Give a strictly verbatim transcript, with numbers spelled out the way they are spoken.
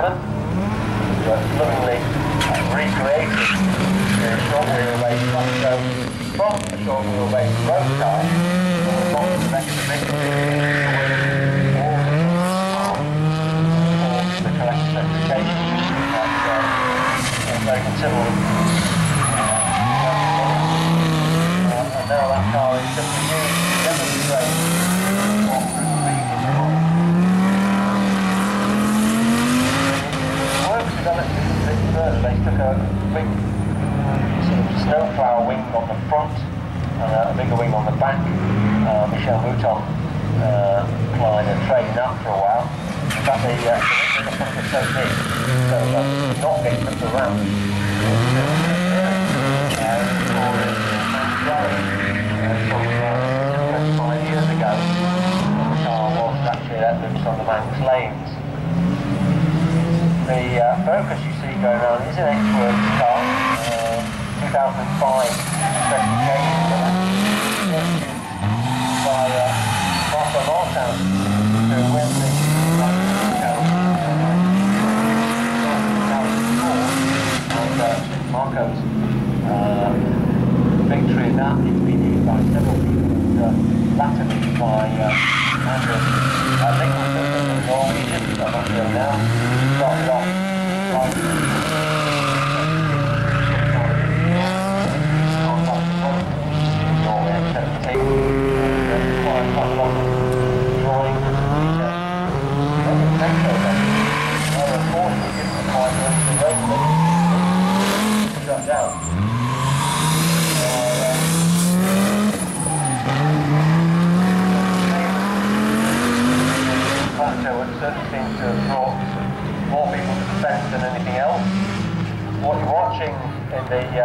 lovingly recreated the short wheelbase Plateau from the short wheelbase road car on the bottom of exhibition all the correct specification. That's very considerable. Uh, and now that car is simply used to demonstrate what developed a bit further. They took a big sort of snowplow wing on the front and a bigger wing on the back. Uh, Michel Mouton uh, applied a train up for a while. In fact, the, uh, the wing in the front was so big, so uh, not getting them around. twenty-five years ago, the car was actually let loose on the Manx lanes. The uh, Focus you see going around is an X-Works car, uh, two thousand five specification by uh, Marco Martin, who wins the and uh, Marco's uh, victory in that is been used by several people, and uh, latterly by uh, Andrew uh, Nicholson, the Norwegian, I'm not sure now, started off like Norway in seventeen, and quite a lot of drawing and detail. And the Mexico then, rather unfortunately, didn't require the road to shut down. Plateau it certainly seems to have brought more people to the fence than anything else. What you're watching in the uh,